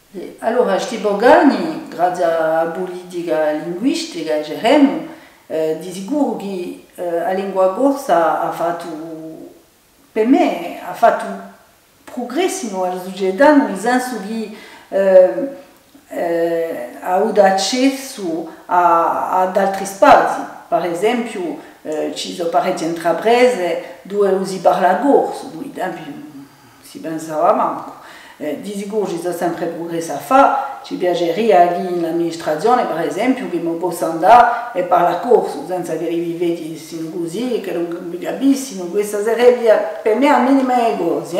Allora, sti bogani, grazie alla politica linguistica, geremo, di sicuro che la lingua corsa ha fatto, per me, ha fatto progressi nella società, nel senso che ha avuto accesso ad altri spazi. Per esempio, ci sono parecchie intraprese dove si parla corso, dove si pensava manco. Di sicuro ci sono sempre progressi a fare, ci piacerebbe che l'amministrazione, per esempio, che non possa andare e parlare corso, senza che i vedi siano così, che non capiscono, questa sarebbe per me almeno le cose.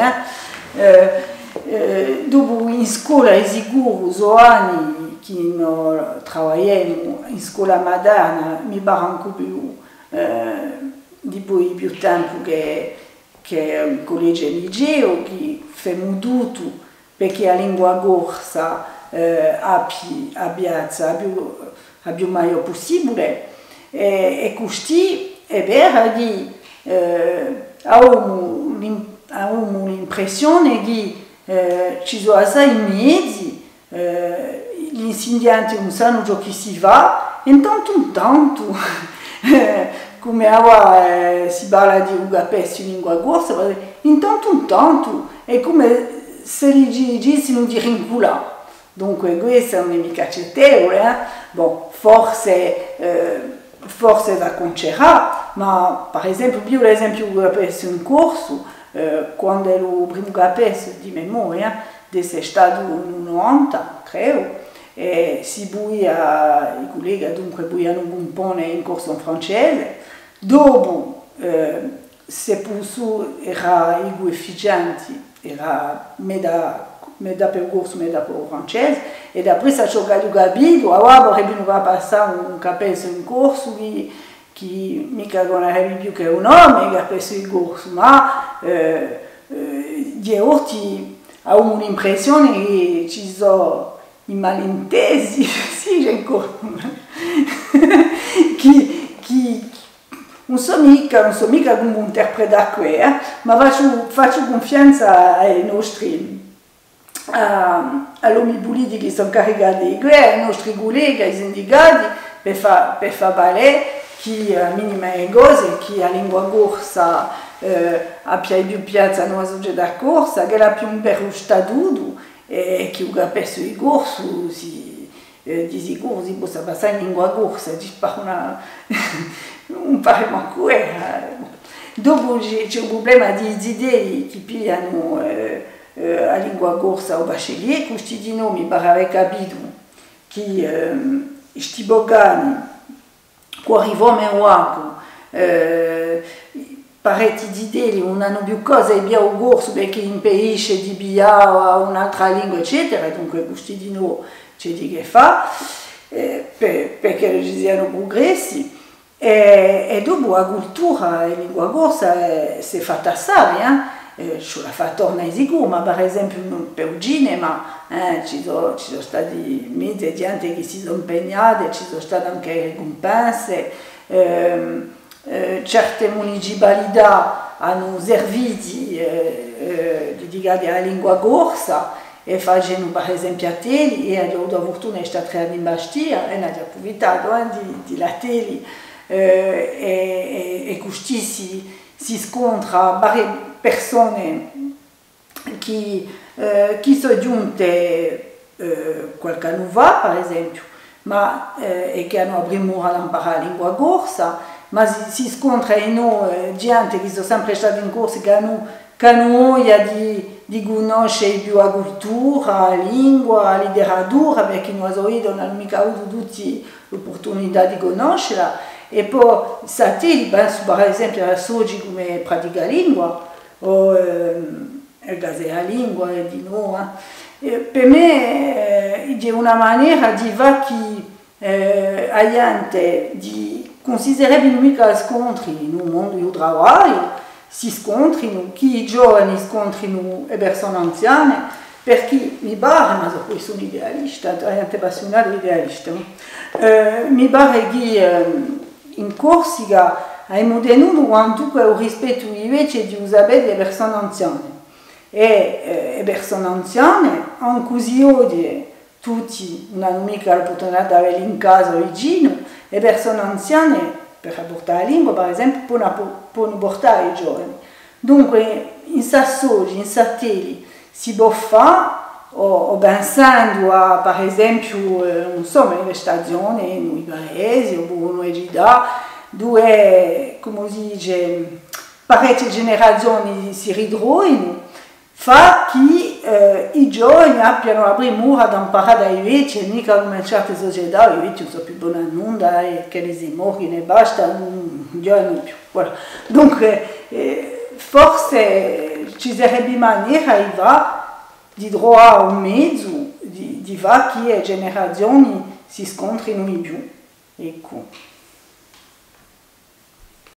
Dopo in scuola è sicuro, sono anni che non lavoriamo in scuola moderna, mi pare anche più, di poi più tempo che il collegio e il liceo, che facciamo tutto perché la lingua corsa abbia più meglio possibile. E così è vero che abbiamo l'impressione che ci sono assai mezzi, gli insegnanti non sanno ciò che si fa, e intanto come ora si parla di un capesso in lingua corsa, intanto è come se gli dicessero di rinculare. Dunque questo non è mica accettevole, Bon, forse da concerà, ma per esempio, io l'esempio che ho preso in corso, quando è il primo capesso di memoria, è stato in 90, credo, e si buia, i colleghi dunque buiano un po' in corso in francese, dopo se posso era i coefficienti, era metà per corso, metà per francese, e dopo se ho capito, allora vorrebbe passare un capesso in corso che mica conoscevi più che un uomo, che ha preso il corso, ma di oggi ho l'impressione che ci sono i malintesi, sì, c'è ancora, che non so mica come interpretare qui, ma faccio confianza ai nostri all'uomo politici che sono caricati di questo, ai nostri colleghi, ai sindicati, per far valere che a minima cose, che la lingua corsa abbia più piazza nella società corsa, che la più un per lo statuto e che ha perso il corso di sicuro si possa passare in lingua corsa, non pare manco dopo c'è un problema di idee che pigliano la lingua corsa o bachelier, questi di noi mi pare aver capito che questi bogani qua arriviamo a Waco parecchi di idee non hanno più cosa e via il corso perché impedisce di via un'altra lingua eccetera, dunque questi di noi c'è di che fa perché ci siano progressi. E dopo la cultura e la lingua corsa si è fatta assai, ce l'ha fatta tornare sicuro, ma per esempio per il cinema ci sono stati mezzi di gente che si sono impegnati, ci sono state anche ricompense, certe municipalità hanno serviti dedicati alla lingua corsa e facendo per esempio a Teli, e ho avuto fortuna di stare in Bastia e ho approfittato di la Teli. E così si scontra varie persone che sono giunte qualche anno fa, per esempio, e che hanno aperto imparare la lingua corsa, ma si scontra gente che sono sempre stati in corso che hanno voglia di conoscere più la cultura, la lingua, la letteratura, perché non hanno mica avuto tutte l'opportunità di conoscerla. E poi Satili, penso per esempio a Sogi come pratica lingua, o il Gazea lingua di noi. Per me è una maniera di fare che la gente considererebbe mica scontri nel mondo del lavoro, si scontrino, che i giovani scontrino le persone anziane, perché mi pare, ma poi sono idealista, gente appassionata idealista, mi pare che in Corsica abbiamo tenuto quanto il rispetto invece di usare le persone anziane e persone anziane, anche così oggi tutti non hanno mica l'opportunità di avere in casa vicino, e persone anziane per portare la lingua, per esempio, possono portare i giovani. Dunque, in Sassoggi, in Sattelli, si può fare, o pensando a, per esempio, insomma, le stagioni, nei paesi, o in città, dove, come si dice, parecchie generazioni si ritrovano, fa che i giovani abbiano la premura di imparare dai vecchi, mica come in certe società, i vecchi non sono più buoni a nulla, e che li si muoiono e basta, non giocano più. Voilà. Dunque, forse ci sarebbe maniera di trovare un mezzo di fare che le generazioni si scontrino di più. Ecco.